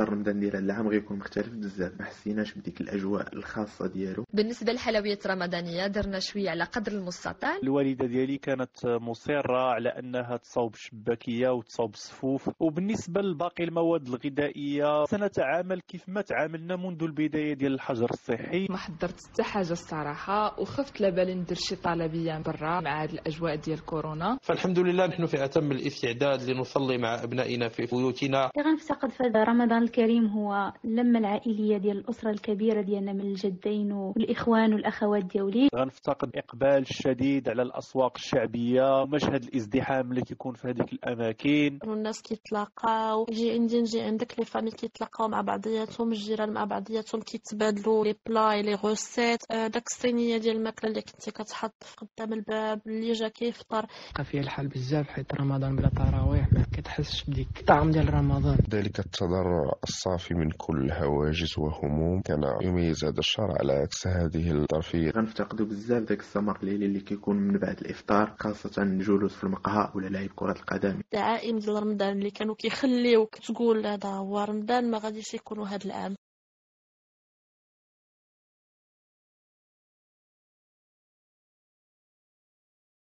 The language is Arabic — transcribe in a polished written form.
رمضان ديال هذا العام غيكون مختلف بزاف، ما حسيناش بديك الاجواء الخاصه ديالو. بالنسبه للحلويات الرمضانيه درنا شويه على قدر المستطاع. الوالده ديالي كانت مصره على انها تصاوب الشباكيه وتصاوب الصفوف، وبالنسبه لباقي المواد الغذائيه سنتعامل كيف ما تعاملنا منذ البدايه ديال الحجر الصحي. ما حضرت حتى حاجه الصراحه، وخفت لا بالي ندير شي طلبيه برا مع هذه الاجواء ديال كورونا. فالحمد لله نحن في اتم الاستعداد لنصلي مع ابنائنا في بيوتنا. غنفتقد في رمضان الكريم هو اللمه العائليه ديال الاسره الكبيره ديالنا من الجدين والاخوان والاخوات ديالي. غنفتقد اقبال الشديد على الاسواق الشعبيه ومشهد الازدحام اللي كيكون في هذيك الاماكن. الناس كيتلاقاو، يجي عندي نجي عندك، لي فامي كيتلاقاو مع بعضياتهم، الجيران مع بعضياتهم كيتبادلوا لي بلاي لي غوسيت. داك الصينيه ديال الماكله اللي كنتي كتحط قدام الباب اللي جا كيفطر. بقى فيها الحال بزاف حيت رمضان بلا تراويح ما كتحسش بديك الطعم ديال رمضان. ذلك التضرع الصافي من كل هواجس وهموم كان يميز هذا الشهر على عكس هذه الظرفيه. غنفتقدوا بزاف داك السمر الليلي اللي كيكون من بعد الافطار، خاصه الجلوس في المقهى ولا لعب كره القدم. الدعائم ديال رمضان اللي كانوا كيخليوك تقول هذا هو رمضان ما غاديش يكونوا هذا العام.